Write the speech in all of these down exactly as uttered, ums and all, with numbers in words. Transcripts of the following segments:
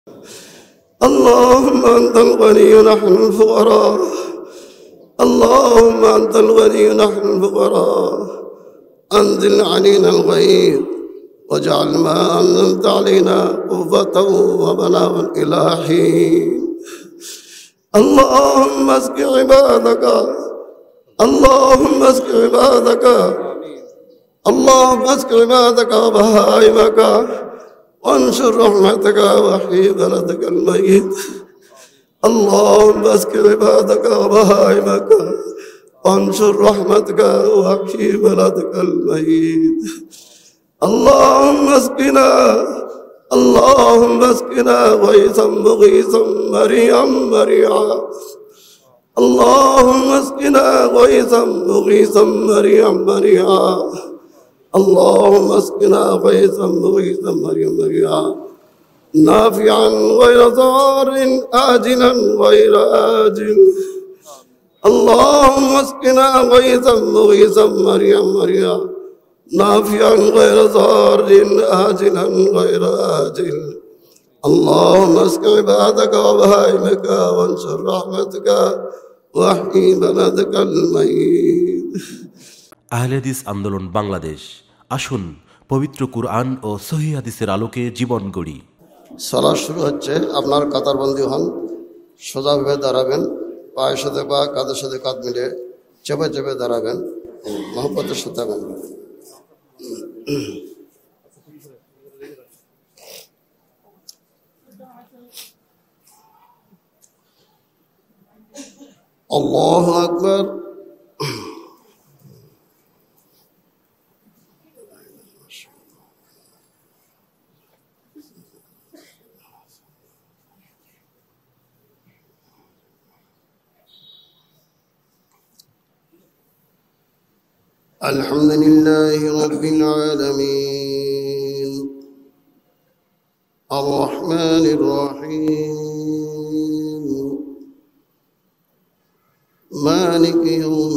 اللهم أنت الغني نحن الفقراء، اللهم أنت الغني نحن الفقراء، أنزل علينا الغيث واجعل ما أنزلت علينا قوة وبلاغا إلى حين. اللهم اسق عبادك، اللهم اسق عبادك، اللهم اسق عبادك وبهائمك، وانشر رحمتك واحيي بلدك الميت. اللهم اسق عبادك وبهائمك، وانشر رحمتك واحيي بلدك الميت. اللهم اسقنا، اللهم اسقنا غيثا مغيثا مريعا مريعا. اللهم اسقنا غيثا مغيثا مريعا مريعا. اللهم اسقنا غيثا مغيثا مريعا مريعا، نافعا غير ضار، آجلا غير آجل. اللهم اسقنا غيثا مغيثا مريعا مريعا، نافعا غير ضار، آجلا غير آجل. اللهم اسق عبادك وبهائمك، وانشر رحمتك واحيي بلدك الميت. আহলে হাদিস আন্দোলন বাংলাদেশ, আসুন পবিত্র কুরআন ও সহিহ হাদিসের আলোকে জীবন গড়ি। সালাত শুরু হচ্ছে। আপনার কাতারবন্দি হন, সোজাভাবে দাঁড়াবেন, পায়ের সাথে পা, কাঁধের সাথে কাঁধ মিলে চেপে চেপে দাঁড়াবেন, মহব্বতের সাথে দাঁড়াবেন। আল্লাহু আকবার। الحمد لله رب العالمين، الرحمن الرحيم، مالك يوم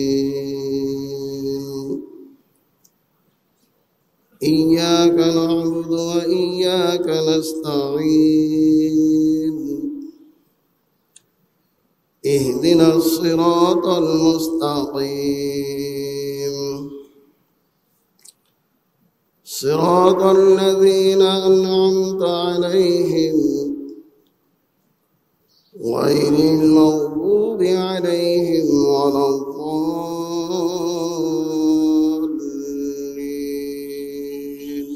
الدين. إياك نعبد وإياك نستعين، اهدنا الصراط المستقيم، صراط الذين أنعمت عليهم غير المغضوب عليهم ولا الضالين.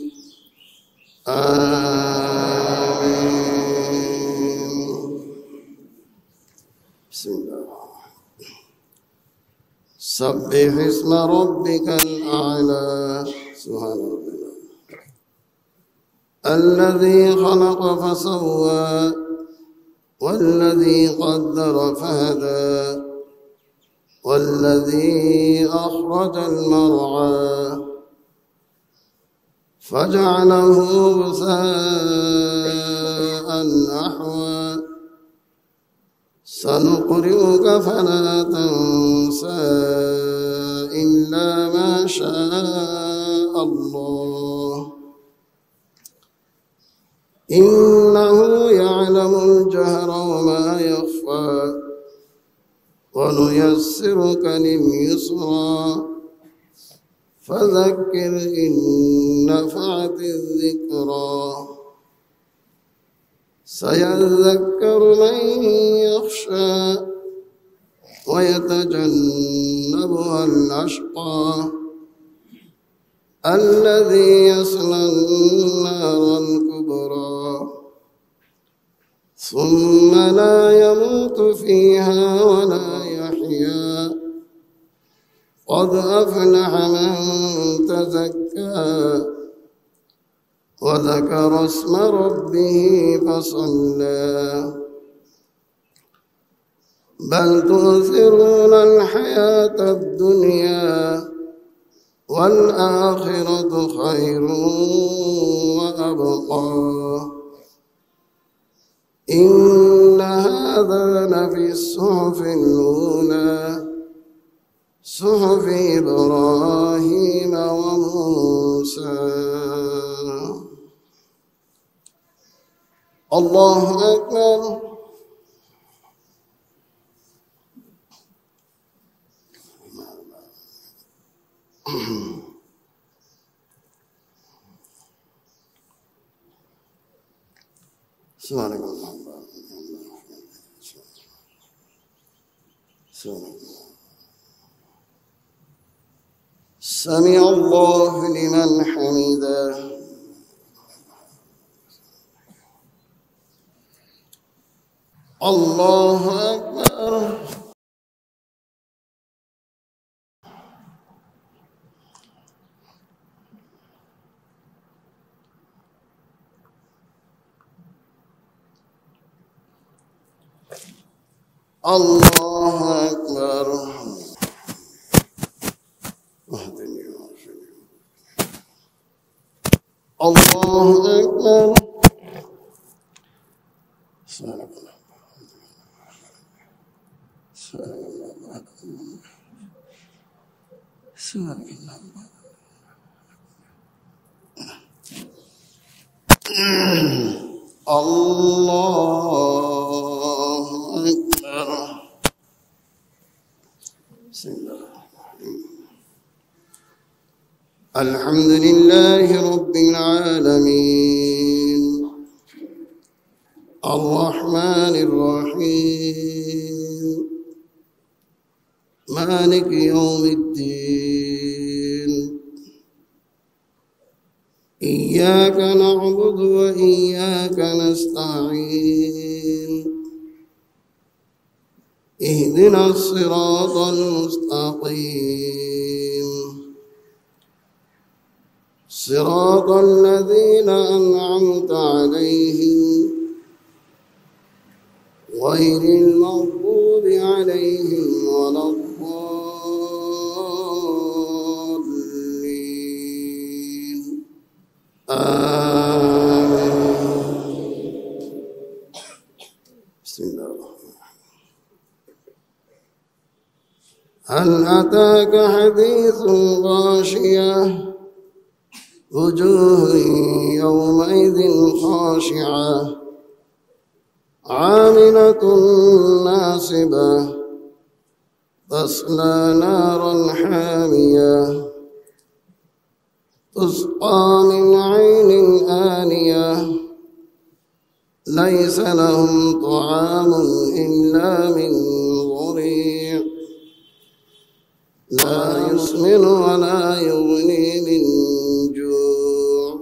آمين. بسم الله. سبح اسم ربك الأعلى. سبحان ربنا الذي خلق فسوى، والذي قدر فهدى، والذي أخرج المرعى فجعله غثاء أحوى. سنقرئك فلا تنسى إلا ما شاء الله، إنه يعلم الجهر وما يخفى. ونيسرك لليسرى، فذكر إن نفعت الذكرى. سيذكر من يخشى، ويتجنبها الأشقى، الذي يصلى النار الكبرى، ثم لا يموت فيها ولا يحيا. قد أفلح من تزكى، وذكر اسم ربه فصلى. بل تؤثرون الحياة الدنيا، والآخرة خير وأبقى. إن هذا لفي الصحف الأولى، صحف إبراهيم وموسى. الله أكبر. سبحانك اللهم سمع الله لمن حمده. الله أكبر. الله أكبر. الله أكبر. الله أكبر. الحمد لله رب العالمين الرحمن الرحيم مالك يوم الدين إياك نعبد وإياك نستعين اهدنا الصراط المستقيم صراط الذين أنعمت عليهم غير المغضوب عليهم ولا الضالين آمين. بسم الله الرحمن الرحيم. هل أتاك حديث غاشية وجوه يومئذ خاشعة عاملة ناصبة تصلى نارا حامية تسقى من عين آنية ليس لهم طعام إلا من ضريع لا يسمن ولا يغني من جوع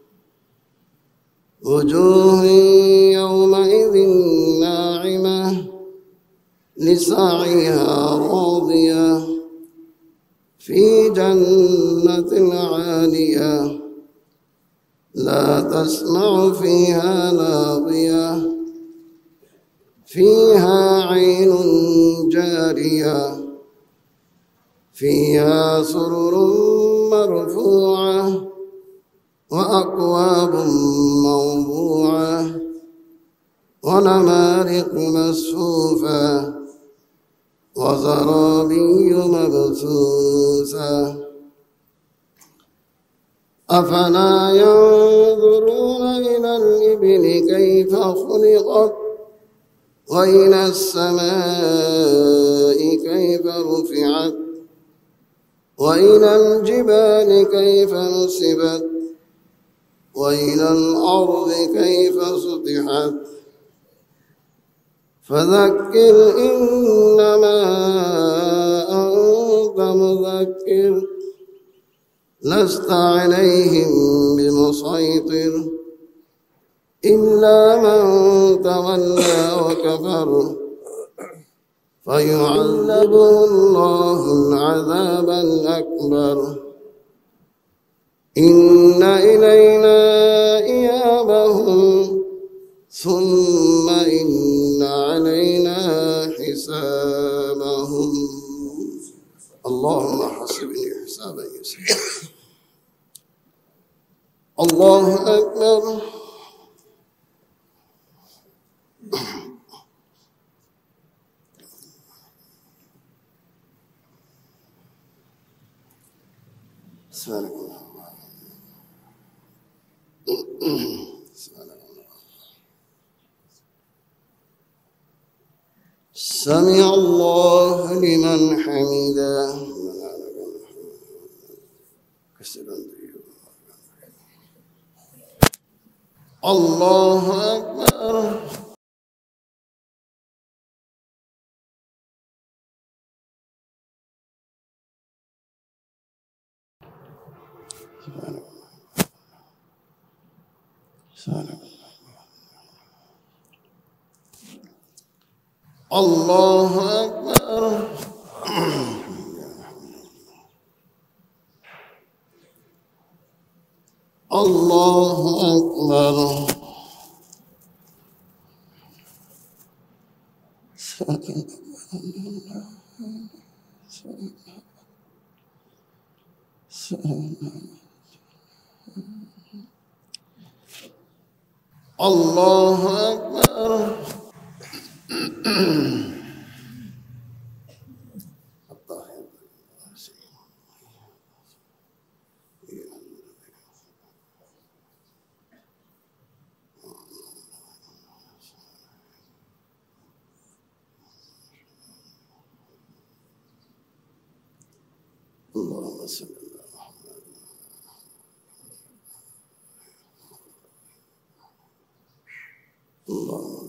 وجوه يومئذ ناعمة لسعيها راضية في جنة عالية لا تسمع فيها لاغية فيها عين جارية فيها سرر مرفوعة وأكواب موضوعة ونمارق مصفوفة وزرابي مبثوثة أفلا ينظرون إلى الإبل كيف خلقت وإلى السماء كيف رفعت وإلى الجبال كيف نصبت وإلى الأرض كيف سطحت فذكر إنما أنت مذكر لست عليهم بمسيطر إلا من تولى وكفر فيعذبه الله العذاب الأكبر إن إلينا إيابهم ثم إن علينا حسابهم. اللهم حسبني حسابا يسيرا. الله أكبر. سبحانك اللهم سمع الله لمن حمده الله أكبر الله أكبر الله أكبر الله أكبر اللهم صل على محمد اللهم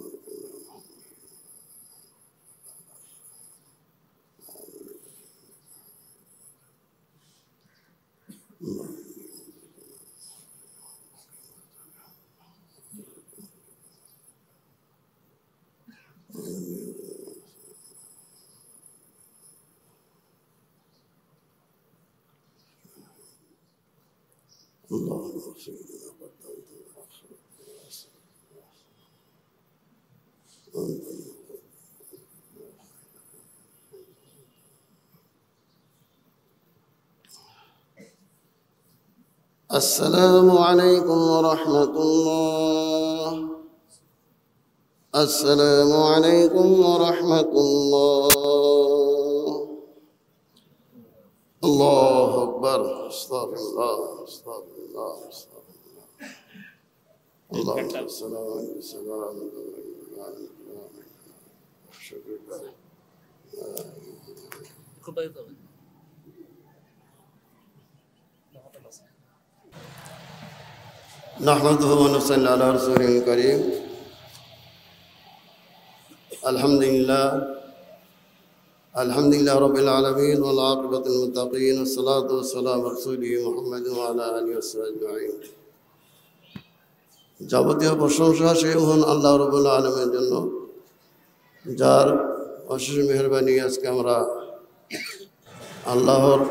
اللهم اغفر لنا السلام عليكم ورحمة الله السلام عليكم ورحمة الله الله أكبر استغفر الله استغفر الله استغفر الله اللهم صل على سلام نحمده ونصلي على رسوله الكريم الحمد لله الحمد لله رب العالمين والعاقبة للمتقين والصلاة والسلام على رسوله محمد وعلى آله وصحبه أجمعين যাবতীয় প্রশংসা সেই মহান আল্লাহ রাব্বুল আলামিনের জন্য যার অশেষ মেহেরবানি আজকে আমরা আল্লাহর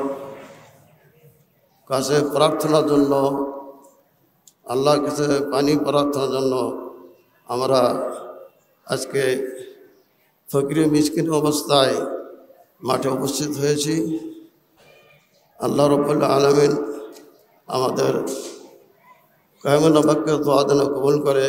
কাছে প্রার্থনার জন্য আল্লাহর কাছে পানি প্রার্থনার জন্য আমরা আজকে ফকির মিসকিন অবস্থায় মাঠে উপস্থিত হয়েছি। আল্লাহ রাব্বুল আলামিন আমাদের কায়মন বাক্য দোয়া দান কবুল করে।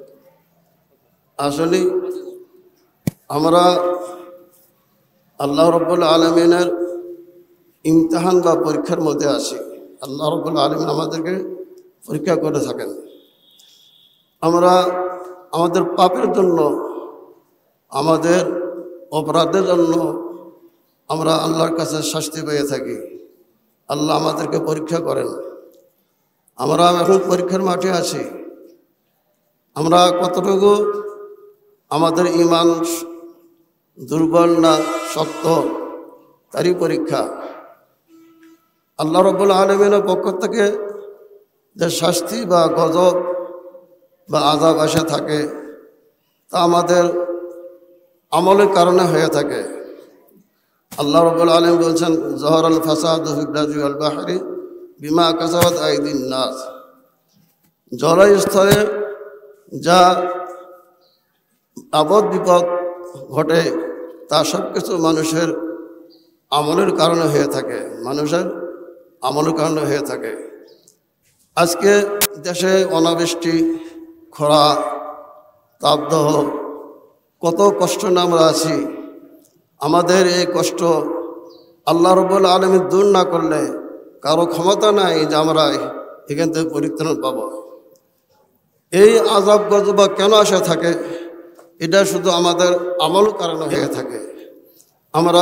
আসলে আমরা আল্লাহ রাব্বুল আলামিনের ইমতিহান বা পরীক্ষার মধ্যে আছি। আল্লাহ রাব্বুল আলামিন আমাদেরকে পরীক্ষা করে থাকেন। আমরা আমাদের পাপের জন্য আমাদের অপরাধের জন্য আমরা আল্লাহর কাছে শাস্তি পেয়ে থাকি। আল্লাহ আমাদেরকে পরীক্ষা করেন। আমরা এখন পরীক্ষার মাঠে আছি। আমরা কতটুকু আমাদের ঈমান দুর্বল না শক্ত তারই পরীক্ষা। আল্লাহ রাব্বুল আলামিনের পক্ষ থেকে যে শাস্তি বা গজব বা আযাব আসে থাকে তা আমাদের আমলের কারণে হয়ে থাকে। আল্লাহ রাব্বুল আলামিন বলছেন যহরাল ফাসাদু ফিল বাররি ওয়াল বাহরি বিমা কাসাবাত আইদিন নাস। জলস্তরে যা আপদ বিপদ ঘটে তা সব কিছু মানুষের আমলের কারণে হয়ে থাকে মানুষের আমলের কারণে হয়ে থাকে। আজকে দেশে অনাবৃষ্টি খরা তাপদাহ কত কষ্ট না আমরা আছি। আমাদের এই কষ্ট আল্লাহ রাব্বুল আলামিন দূর না করলে কারো ক্ষমতা নাই যে আমরা এখান থেকে পরিত্রাণ পাব। এই আযাব গজব কেন আসে থাকে এটা শুধু আমাদের আমল কারণে হয়ে থাকে। আমরা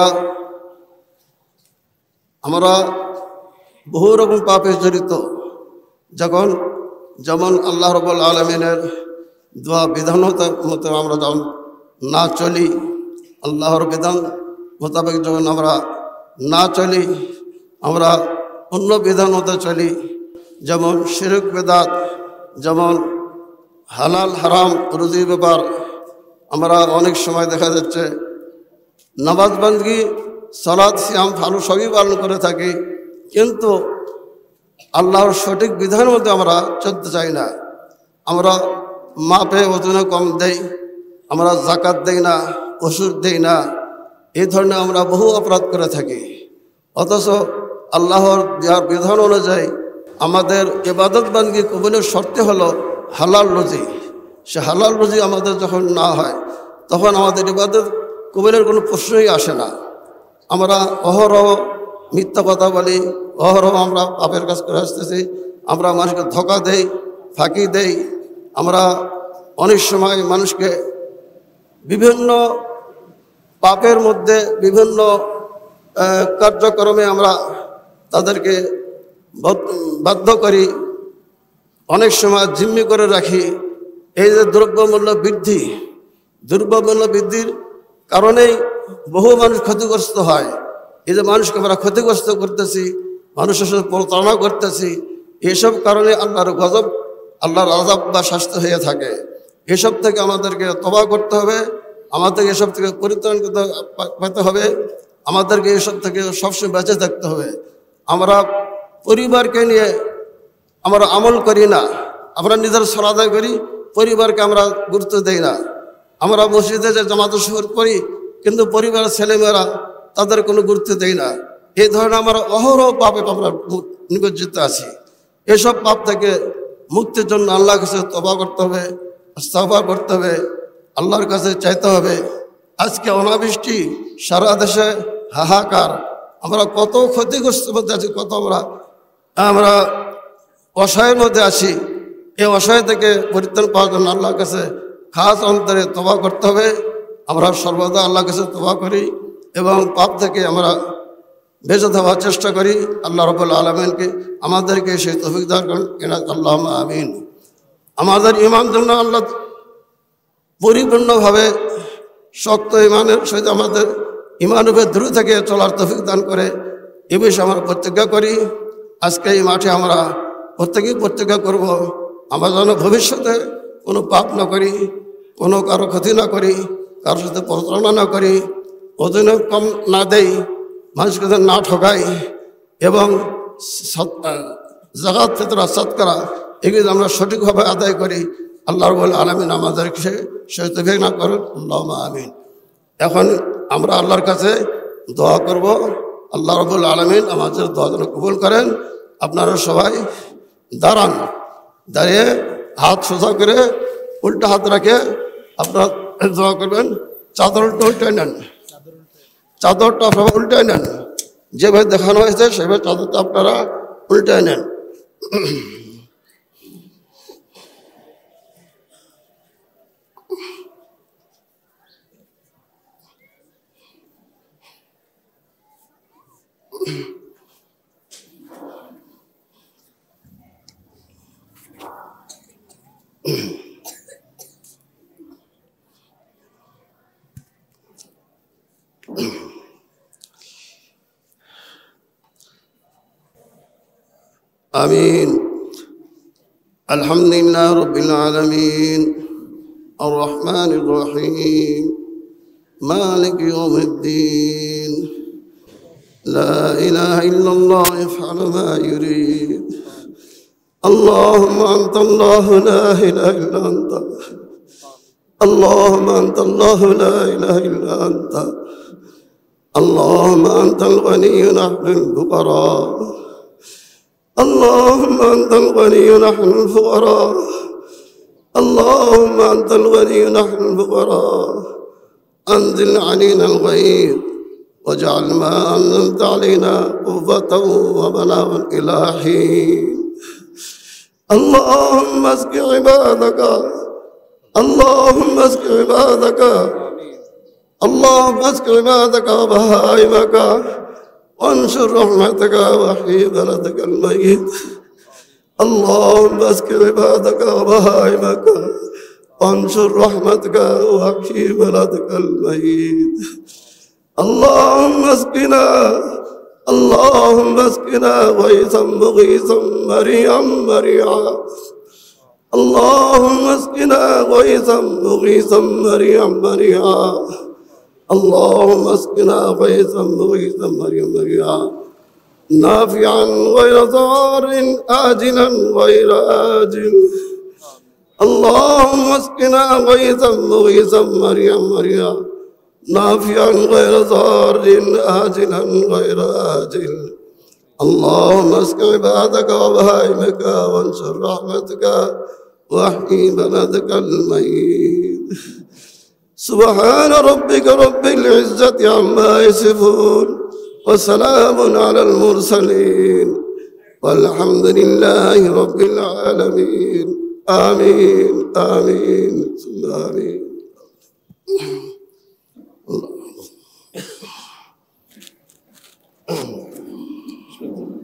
আমরা বহু রকম পাপে জড়িত, যখন যেমন আল্লাহ রাব্বুল আলামিনের দোয়া বিধান মতো আমরা যখন না চলি, আল্লাহর বিধান মোতাবেক যখন আমরা না চলি, আমরা অন্য বিধান মতো চলি, যেমন শিরক বেদাত, যেমন হালাল হারাম রুজির ব্যাপার। আমরা অনেক সময় দেখা যাচ্ছে নামাজ বান্দগি সালাত সিয়াম ভালো সবই পালন করে থাকি, কিন্তু আল্লাহর সঠিক বিধানের মধ্যে আমরা চলতে চাই না। আমরা মাপে ওজনে কম দেই, আমরা জাকাত দেই না, ওষুধ দেই না, এই ধরনের আমরা বহু অপরাধ করে থাকি। অথচ আল্লাহর দেওয়ার বিধান অনুযায়ী আমাদের ইবাদত বান্দগি কবুলের শর্তে হলো হালাল রুজি। সে হালাল রুজি আমাদের যখন না হয়, তখন আমাদের ইবাদত কবুলের কোনো প্রশ্নই আসে না। আমরা অহরহ মিথ্যা কথা বলি, অহরহ আমরা পাপের কাজ করে আসতেছি, আমরা মানুষকে ধোঁকা দেই, ফাঁকি দেই। আমরা অনেক সময় মানুষকে বিভিন্ন পাপের মধ্যে বিভিন্ন কার্যক্রমে আমরা তাদেরকে বাধ্য করি, অনেক সময় জিম্মি করে রাখি। এই যে দ্রব্যমূল্য বৃদ্ধি, দ্রব্যমূল্য বৃদ্ধির কারণেই বহু মানুষ ক্ষতিগ্রস্ত হয়। এই যে মানুষকে আমরা ক্ষতিগ্রস্ত করতেছি, মানুষের সাথে প্রতারণা করতেছি, এসব কারণে আল্লাহর গজব, আল্লাহর আযাব বা শাস্তি হয়ে থাকে। এসব থেকে আমাদেরকে তওবা করতে হবে, আমাদেরকে এসব থেকে পরিত্রাণ পেতে হবে, আমাদেরকে এসব থেকে সবসময় বেঁচে থাকতে হবে। আমরা পরিবারকে নিয়ে আমরা আমল করি না, আমরা নিজের সালাত করি, পরিবারকে আমরা গুরুত্ব দেই না। আমরা মসজিদে যে জামাতে শুরু করি, কিন্তু পরিবারের ছেলেমেয়েরা তাদের কোনো গুরুত্ব দেই না। এই ধরনের আমরা অহরহ পাপে আমরা নিমজ্জিত আছি। এসব পাপ থেকে মুক্তির জন্য আল্লাহর কাছে তওবা করতে হবে, ইস্তিগফার করতে হবে, আল্লাহর কাছে চাইতে হবে। আজকে অনাবৃষ্টি, সারা দেশে হাহাকার, আমরা কত ক্ষতিগ্রস্ত মধ্যে আছি, কত আমরা আমরা অসহায়ের মধ্যে আছি। এই অসহায় থেকে পরিত্রাণ পাওয়ার জন্য আল্লাহর কাছে খাস অন্তরে তওবা করতে হবে। আমরা সর্বদা আল্লাহর কাছে তওবা করি এবং পাপ থেকে আমরা বেঁচে থাকার চেষ্টা করি। আল্লাহ রাব্বুল আলামিনকে আমাদেরকে সেই তৌফিক দান করেন, আল্লাহুম্মা আমিন। আমাদের ঈমান জন্য আল্লাহ পরিপূর্ণভাবে শক্ত ঈমানের সহিত আমাদের ঈমান উপরে দৃঢ় থেকে চলার তৌফিক দান করে, এ বিষয়ে আমরা প্রতিজ্ঞা করি। আজকে এই মাঠে আমরা প্রত্যেকেই প্রতিজ্ঞা করব, আমরা যেন ভবিষ্যতে কোনো পাপ না করি, কোনো কারো ক্ষতি না করি, কারোর সাথে প্রতারণা না করি, ওজনে কম না দেই, মানুষকে না ঠকাই, এবং যাকাত ফিতরা সাদকা এগুলো আমরা সঠিকভাবে আদায় করি। আল্লাহ রাব্বুল আলামিন আমাদেরকে সেই তৌফিক না করুন, আল্লাহুম্মা আমিন। এখন আমরা আল্লাহর কাছে দোয়া করব, আল্লাহ রাব্বুল আলামিন আমাদের দোয়া যেন কবুল করেন। আপনারা সবাই দাঁড়ান, দাঁড়িয়ে হাত সোজা করে উল্টা হাত রাখে আপনারা দোয়া করবেন। চাদরটা উল্টায় নেন, চাদরটা আপনারা উল্টায় নেন, যেভাবে দেখানো হয়েছে সেভাবে চাদরটা আপনারা উল্টায় নেন। آمين. الحمد لله رب العالمين الرحمن الرحيم مالك يوم الدين لا إله إلا الله يفعل ما يريد. اللهم أنت الله لا إله إلا أنت، اللهم أنت الله لا إله إلا أنت، اللهم أنت الغني نحن الفقراء، اللهم أنت الغني نحن الفقراء، اللهم أنت الغني نحن الفقراء. أنزل علينا الغيث واجعل ما أنزلت علينا قوة وبلاغا إلى حين. اللهم اسق عبادك اللهم اسق عبادك اللهم اسق عبادك وبهائمك وانشر رحمتك واحيي بلدك الميت اللهم اسق عبادك وبهائمك وانشر رحمتك واحيي بلدك الميت اللهم اسقنا اللهم اسقنا غيثا مغيثا مريعا مريعا اللهم اسقنا غيثا مغيثا مريعا مريعا اللهم اسقنا غيثا مغيثا مريعا مريعا نافعا غير ضار آجلا غير آجل اللهم اسقنا غيثا مغيثا مريعا مريعا نافعا غير ضار آجلا غير آجل اللهم اسق عبادك وبهائمك وانشر رحمتك واحيي بلدك الميت سبحان ربك رب العزة عما يصفون وسلام على المرسلين والحمد لله رب العالمين آمين آمين ثم آمين الله